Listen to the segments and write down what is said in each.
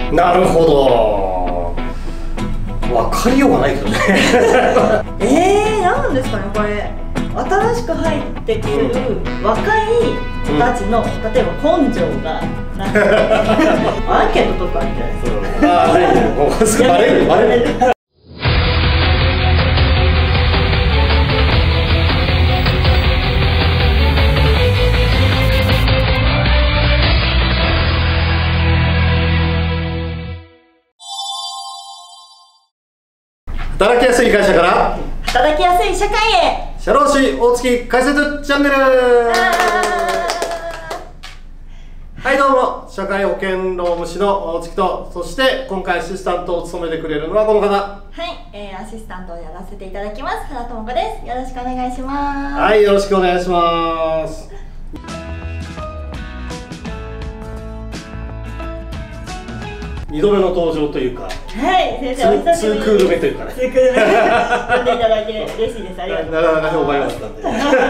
なるほど。分かりようがないけどね。 なんですかねこれ。新しく入ってくる若い子たちの、例えば根性がなんかアンケートとかあるじゃないですか。 ああ、ね、バレるバレる。働きやすい会社から働きやすい社会へ。 社労士大月解説チャンネル。はいどうも、社会保険労務士の大月と、そして今回アシスタントを務めてくれるのはこの方。 はい、アシスタントをやらせていただきます原智子です。よろしくお願いします。 はい、よろしくお願いします。2度目の登場というか、 はい、先生お久しぶり。 2クール目というかね、 2クール目呼んでいただいて嬉しいです。ありがとうございます。 なかなか評判良かったん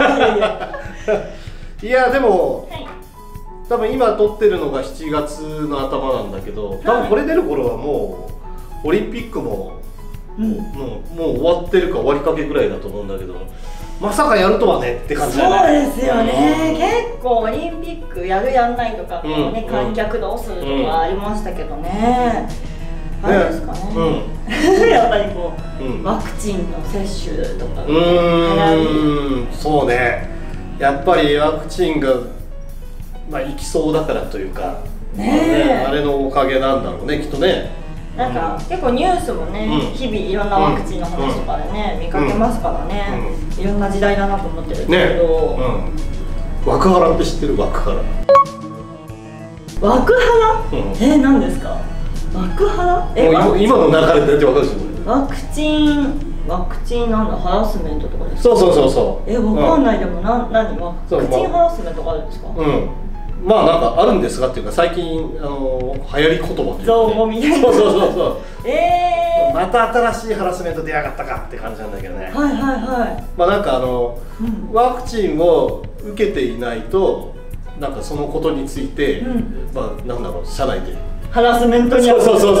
で。いやでも、はい、多分今撮ってるのが7月の頭なんだけど、多分これ出る頃はもうオリンピックも、もう終わってるか終わりかけぐらいだと思うんだけど、まさかやるとはねって感じだね。 そうですよね、結構オリンピックやるやんないとか、観客どうするとかありましたけどね、あれですかね、やっぱりこう、ワクチンの接種とかそうね、やっぱりワクチンがまあいきそうだからというかね、あれのおかげなんだろうね、きっとね。なんか結構ニュースもね、日々いろんなワクチンの話とかでね、見かけますからね、いろんな時代だなと思ってるんですけど、 ワクハラって知ってる？ワクハラ。ワクハラ？何ですか？ワクハラ？ 今の流れで分かるでしょ。 ワクチンなんだ、ハラスメントとかですか？ そうわかんないでも何ワクチンハラスメントとかあるんですか？ まあなんかあるんですがっていうか、最近流行り言葉というか、 造語みたいな。 そうまた新しいハラスメント出やがったかって感じなんだけどね。まあなんかワクチンを受けていないとなんかそのことについて、まあなんだろう、社内でハラスメントに。 そうそれ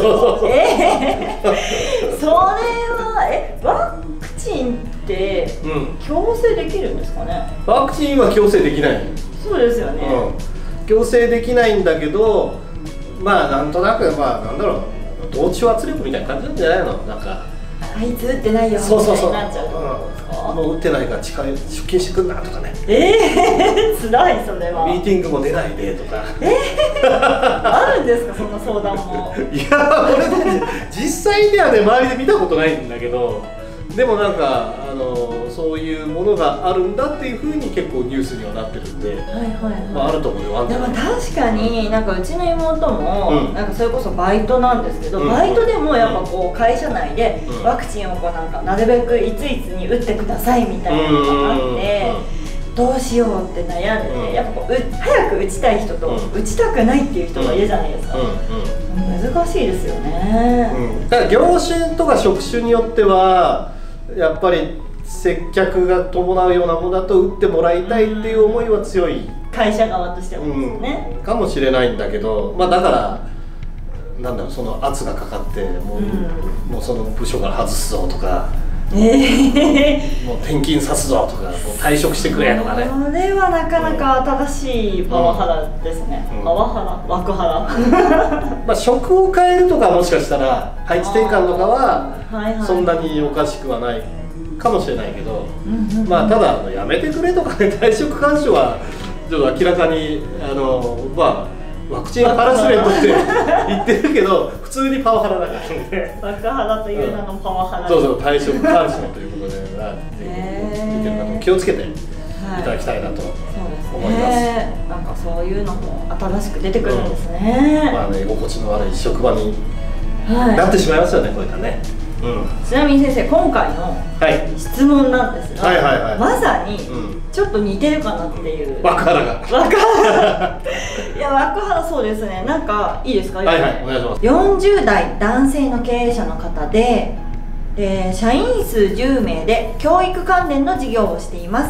はワクチンって強制できるんですかね？ ワクチンは強制できない。 そうですよね。 強制できないんだけど、まあなんとなく、まあなんだろう、同調圧力みたいな感じなんじゃないの？なんかあいつ打ってないよみたいになっちゃうってことですか？ もう打ってないから出勤してくんなとかね。 辛い、それは。 ミーティングも出ないでとか。 あるんですか、そんな相談も？ いや、俺ね、実際にはね、周りで見たことないんだけど、でもなんかそういうものがあるんだっていうふうに結構ニュースにはなってるんで、まああると思うよ。 でも確かになんかうちの妹もなんかそれこそバイトなんですけど、バイトでもやっぱこう会社内でワクチンをこうなんかなるべくいついつに打ってくださいみたいなのがあって、どうしようって悩んでて、やっぱこう早く打ちたい人と打ちたくないっていう人がいるじゃないですか。難しいですよね。 だから業種とか職種によってはやっぱり接客が伴うようなものだと打ってもらいたいっていう思いは強い、 会社側としてはですね、 かもしれないんだけど、まあだからなんだろう、その圧がかかってもうその部署から外すぞとか、もう転勤さすぞとか、もう退職してくれとかね。 これはなかなか新しいパワハラですね。パワハラ、ワクハラ。 まあ職を変えるとか、もしかしたら配置転換とかはそんなにおかしくはないかもしれないけど、まあただやめてくれとかね、退職勧奨はちょっと明らかにまあワクチンハラスメントって言ってるけど、普通にパワハラだからね。 ワクハラという名のパワハラ。 そう、退職勧奨ということで、見てる方も気をつけていただきたいなと思います。 なんかそういうのも新しく出てくるんですね。 まあね、居心地の悪い職場になってしまいますよね、これからね。 ちなみに先生、今回の質問なんですが、まさにちょっと似てるかなっていう。 ワクハラが。 いや、ワクハラ、そうですね。なんかいいですか？ お願いします。 40代男性の経営者の方で、社員数10名で教育関連の事業をしています。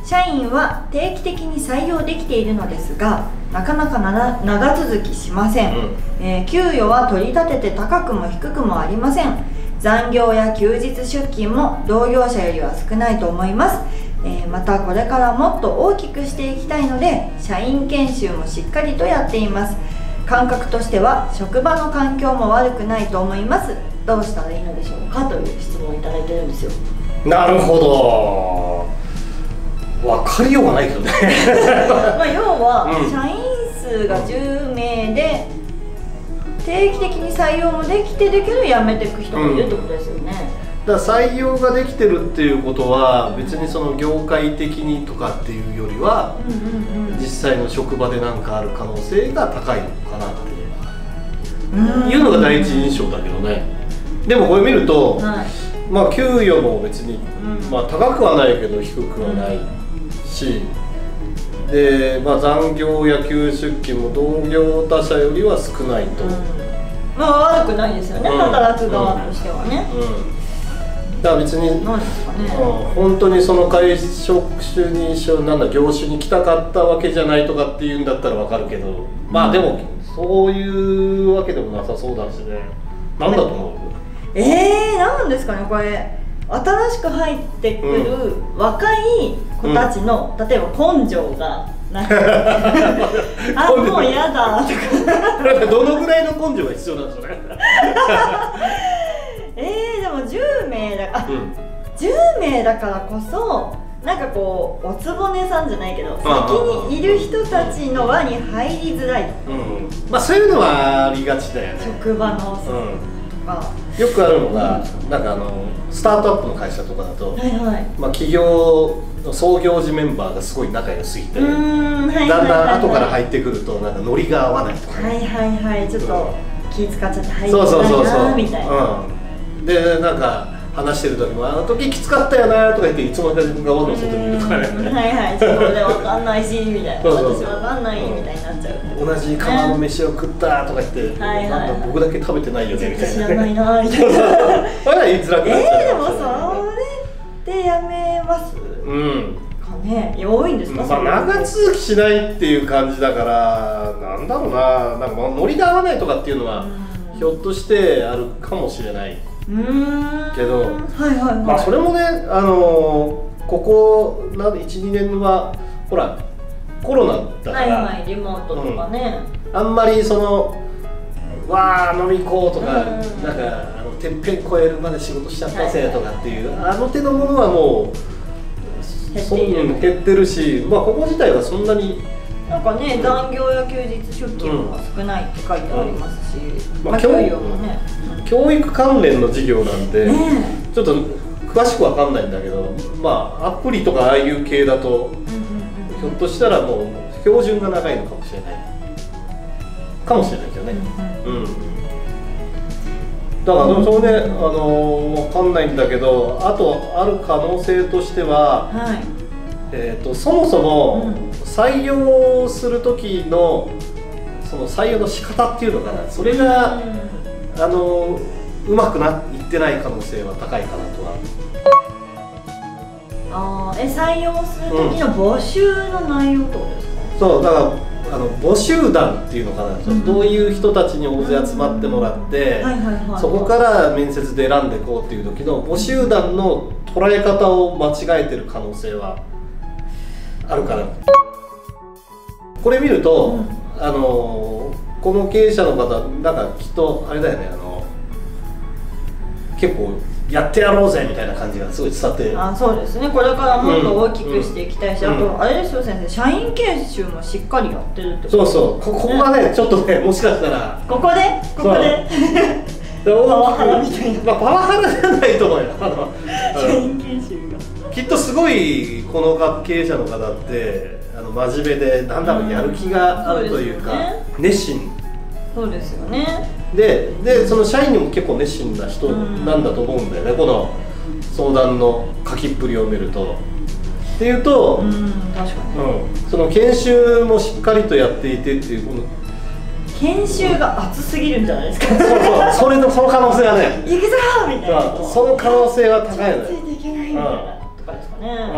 社員は定期的に採用できているのですが、なかなか長続きしません。給与は取り立てて高くも低くもありません。残業や休日出勤も同業者よりは少ないと思います。またこれからもっと大きくしていきたいので、社員研修もしっかりとやっています。感覚としては職場の環境も悪くないと思います。どうしたらいいのでしょうか、という質問をいただいてるんですよ。 なるほど、分かりようがないけどねまあ要は、社員数が10名で定期的に採用もできてるけど辞めていく人もいるってことですよね。 だから採用ができてるっていうことは、別にその業界的にとかっていうよりは、実際の職場で何かある可能性が高いのかなっていうのが第一印象だけどね。でもこれ見ると、まあ給与も別に、まあ高くはないけど低くはないし、で、まあ、残業や休出勤も同業他社よりは少ないと、 まあ悪くないですよね、働く側としてはね。 だから別に本当にその会職種に業種に来たかったわけじゃないとかっていうんだったらわかるけど、まあでもそういうわけでもなさそうだしね。なんだと思う？ なんですかね、これ新しく入ってくる若い子たちの、例えば根性がなんかあ、もうやだとかどのぐらいの根性が必要なんですかねでも10名だから、10名だからこそなんかこうおつぼねさんじゃないけど、先にいる人たちの輪に入りづらいとか、 まあそういうのはありがちだよね。 職場のよくあるのが、なんかスタートアップの会社とかだと、まあ企業の創業時メンバーがすごい仲良すぎて、だんだん後から入ってくるとなんかノリが合わないとか、 ちょっと気使っちゃって入ってないなみたいな。 でなんか話してる時も「あの時きつかったよな」とか言って、いつもか自分が窓の外にいるとかね、 ちょっと俺分かんないしみたいな、私分かんないみたいになっちゃう。 同じ釜の飯を食ったとか言って、なんか僕だけ食べてないよねみたいな、 知らないなみたいなあれ言いづらくなっちゃう。 でもそれってやめますかね。多いんですか？ 長続きしないっていう感じだから、なんだろうな、なんかノリが合わないとかっていうのはひょっとしてあるかもしれないけど、まあそれもね、ここ12年はほらコロナだから、 リモートとかね、 あんまりそのわー飲み行こうとか、なんかてっぺん越えるまで仕事しちゃったぜとかっていうあの手のものはもう減ってるし、まあここ自体はそんなになんかね、残業や休日出勤も少ないって書いてありますし、 教育関連の授業なんで、ちょっと詳しくわかんないんだけど、まあアプリとかああいう系だと、ひょっとしたらもう標準が長いのかもしれないけどね。だからそれでわかんないんだけど、あとある可能性としては、そもそも採用する時のその採用の仕方っていうのかな、それがうまくいってない可能性は高いかなとは。 採用する時の募集の内容ってことですか？ そうだから募集団っていうのかな、どういう人たちに大勢集まってもらって、そこから面接で選んでいこうっていう時の募集団の捉え方を間違えてる可能性はあるかな。これ見ると、この経営者の方なんかきっとあれだよね、結構やってやろうぜみたいな感じがすごい伝わって。 そうですね、これからもっと大きくしていきたいし、あとあれですよ先生、社員研修もしっかりやってるってこと。 ここがね、ちょっとね、もしかしたらここでパワハラみたいな。 パワハラじゃないと思うよ。 社員研修がきっとすごいこの経営者の方って真面目で、なんだろう、やる気があるというか、熱心。 そうですよね。 でその社員にも結構熱心な人なんだと思うんだよね、この相談の書きっぷりを見ると。っていうと、 確かに、 その研修もしっかりとやっていてっていう、この研修が熱すぎるんじゃないですか。 その可能性はね、 行くぞみたいな、 その可能性は高いよね。 ついていけないみたいなとかですかね。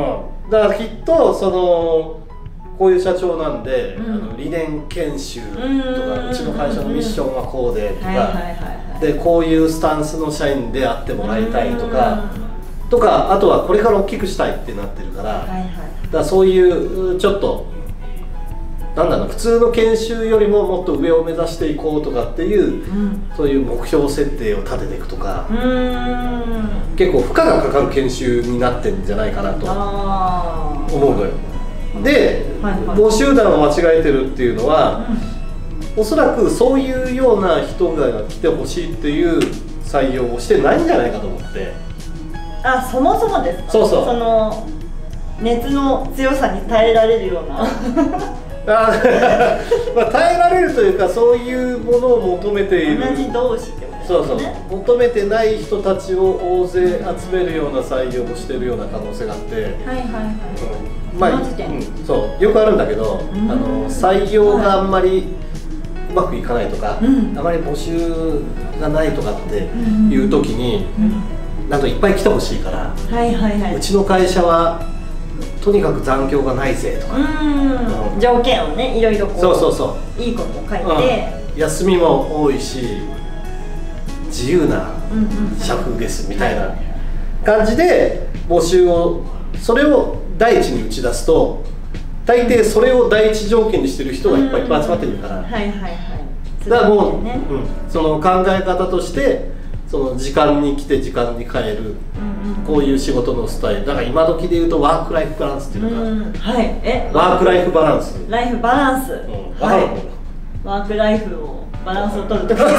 だからきっとこういう社長なんで、理念研修とか、うちの会社のミッションはこうでとか、でこういうスタンスの社員であってもらいたいとか、あとはこれから大きくしたいってなってるから、だからそういうちょっとなんだろう、普通の研修よりももっと上を目指していこうとかっていう、そういう目標設定を立てていくとか、結構負荷がかかる研修になってるんじゃないかなと思うのよ。で、募集団を間違えてるっていうのは、おそらくそういうような人が来てほしいっていう採用をしてないんじゃないかと思って。 そもそもですか。 そうそう、 その熱の強さに耐えられるようなまあ耐えられるというか、そういうものを求めている、 同じ同士ってことですね。 そうそう、求めてない人たちを大勢集めるような採用をしてるような可能性があって、まあ、そうよくあるんだけど、採用があんまりうまくいかないとか、あまり募集がないとかっていう時に、なんといっぱい来てほしいから、うちの会社はとにかく残業がないぜとか、 条件をね、いろいろこういいことを書いて、 休みも多いし自由な尺ですみたいな感じで募集を、それを第一に打ち出すと、大抵それを第一条件にしてる人がいっぱい集まってるから、だからもう、その考え方として、その時間に来て時間に帰る、こういう仕事のスタイルだから、今時で言うとワークライフバランスっていうのが、ワークライフバランス、 ライフバランス、ワークライフをバランスを取るとか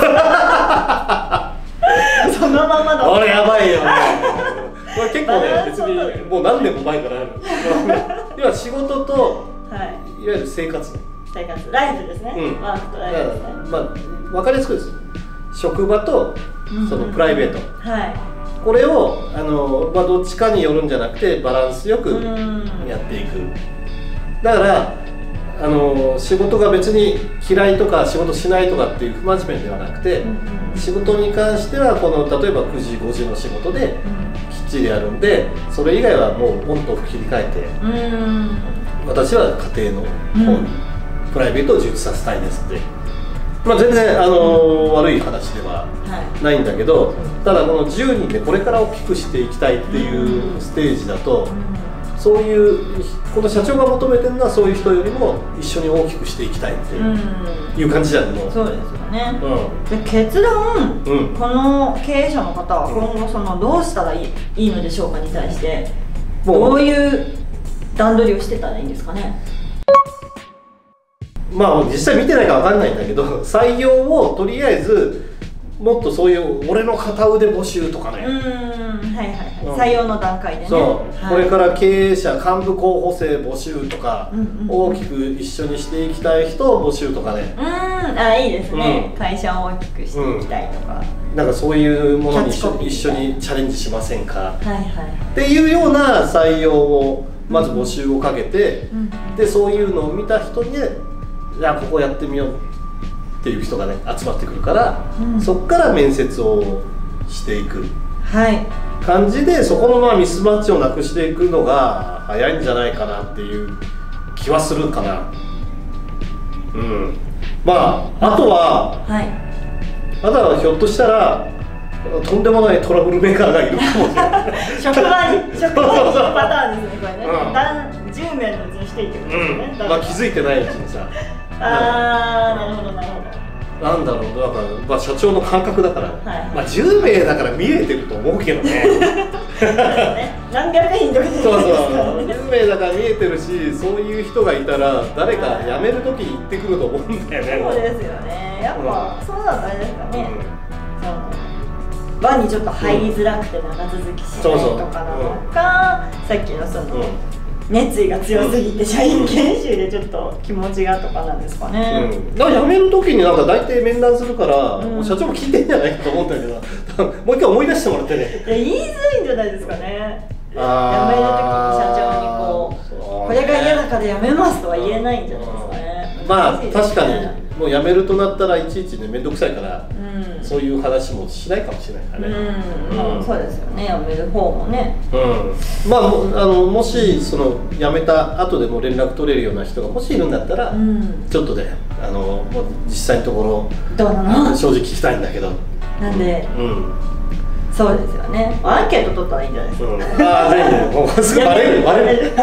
そのままの、 これやばいよねこれ結構ね、別にもう何年も前からある要は仕事と、いわゆる生活、 ライフですね、ワークとライフですね。 まあ分かりやすくです。職場とそのプライベート、これをどっちかによるんじゃなくて、バランスよくやっていく。だから仕事が別に嫌いとか仕事しないとかっていう不真面目ではなくて、仕事に関しては例えば9時5時の仕事できっちりやるんで、それ以外はもうオンとオフ切り替えて、私は家庭の方にプライベートを充実させたいですって、まあ全然悪い話ではないんだけど、ただこの10人でこれから大きくしていきたいっていうステージだと、そういうこの社長が求めてるのは、そういう人よりも一緒に大きくしていきたいっていう感じだけど、 そうですよね。で、結論、この経営者の方は今後どうしたらいいのでしょうかに対して、どういう段取りをしてたらいいんですかね。 まあ実際見てないか分かんないんだけど、採用をとりあえずもっとそういう俺の片腕募集とかね、 採用の段階でね、 これから経営者幹部候補生募集とか、大きく一緒にしていきたい人を募集とかね、 いいですね、会社を大きくしていきたいとか、 なんかそういうものに一緒にチャレンジしませんかっていうような採用をまず募集をかけて、でそういうのを見た人に、じゃあここやってみようっていう人がね集まってくるから、そこから面接をしていく感じで、そこのミスマッチをなくしていくのが早いんじゃないかなっていう気はするかな。まああとはひょっとしたらとんでもないトラブルメーカーがいるかもしれない職場にパターンですね、これね。10名のうちにしていってことですね。 まあ気づいてないうちにさ、 なるほどなるほど。 なんだろう、だから社長の感覚だから、まあ10名だから見えてると思うけどね何百人とかそう10名だから見えてるし、そういう人がいたら誰か辞める時に言ってくると思うんだよね。 そうですよね、やっぱそうだとあれですかね、輪にちょっと入りづらくて長続きしないとかなのか、さっきの熱意が強すぎて社員研修でちょっと気持ちがとかなんですかね。 だから辞める時になんか大体面談するから、社長も聞いてんじゃないかと思ったけど、もう一回思い出してもらってね。 言いづらいんじゃないですかね。辞める時に社長にこれが嫌だから辞めますとは言えないんじゃないですかね。 まあ確かにもう辞めるとなったらいちいちね面倒くさいから、そういう話もしないかもしれないからね。 そうですよね、辞める方もね。 まあもしその辞めた後でも連絡取れるような人がもしいるんだったら、ちょっとねもう実際のところどうなの正直聞きたいんだけど。なんで、そうですよね。アンケート取ったらいいんじゃないですか。 ああ、ぜひ、もうすぐバレる。10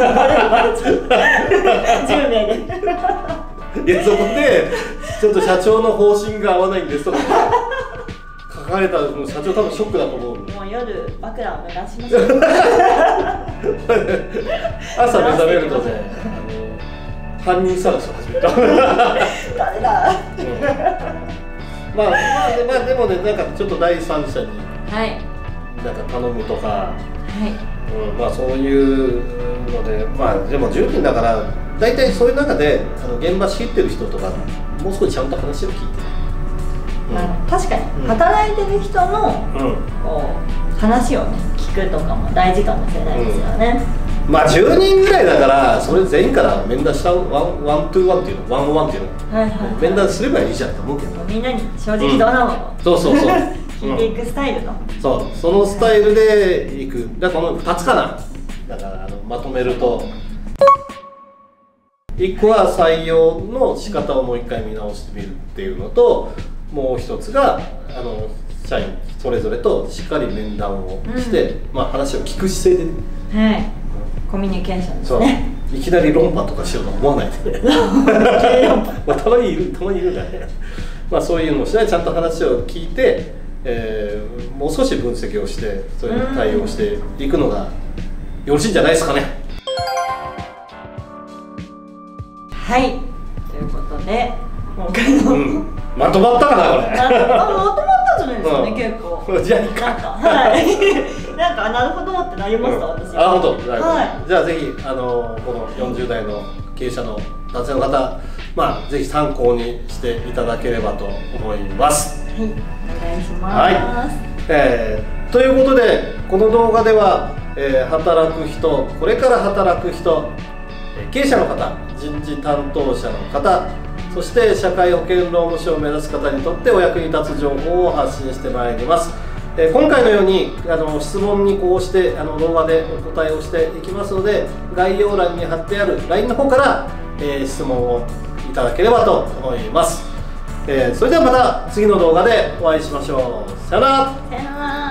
名で。 いや、そこで、ちょっと社長の方針が合わないんですとか。書かれたら、もう社長多分ショックだと思う。 もう夜、枕を濡らしましょう。 朝目覚めるとね、犯人探しを始めた。 誰だ。 まあでもね、なんかちょっと第三者に。なんか頼むとか、まあそういうので、まあでも10人だから大体そういう中で現場仕切ってる人とかもう少しちゃんと話を聞いて、 確かに働いてる人のこう話をね聞くとかも大事かもしれないですよね。 まあ10人ぐらいだからそれ全員から面談したワントゥーワンっていうの、ワンオンワンっていうの、面談すればいいじゃんと思うけど、 みんなに正直どうなのと。 そう聞いていくスタイルの、 そのスタイルでいく。だからこの2つかな。だからまとめると、1個は採用の仕方をもう1回見直してみるっていうのと、もう1つが社員それぞれとしっかり面談をして、まあ話を聞く姿勢で、 コミュニケーションですね。 いきなり論破とかしようと思わないでね。まあたまにいるからね。まあそういうのをしない、ちゃんと話を聞いて。もう少し分析をしてそれに対応していくのがよろしいんじゃないですかね。 はい、ということで今回の、 まとまったかなこれ。 まとまったじゃないですかね、結構。 じゃあいいか。 なんかなるほどってなりました、私。 あ、本当。じゃあぜひこの40代の経営者の男性の方、まあぜひ参考にしていただければと思います。 はい、お願いします。 ということでこの動画では、働く人、これから働く人、経営者の方、人事担当者の方、そして社会保険労務士を目指す方にとってお役に立つ情報を発信してまいります。今回のように質問にこうして動画でお答えをしていきますので、概要欄に貼ってある LINE の方から、質問をいただければと思います。それではまた次の動画でお会いしましょう。さよなら。 さよなら。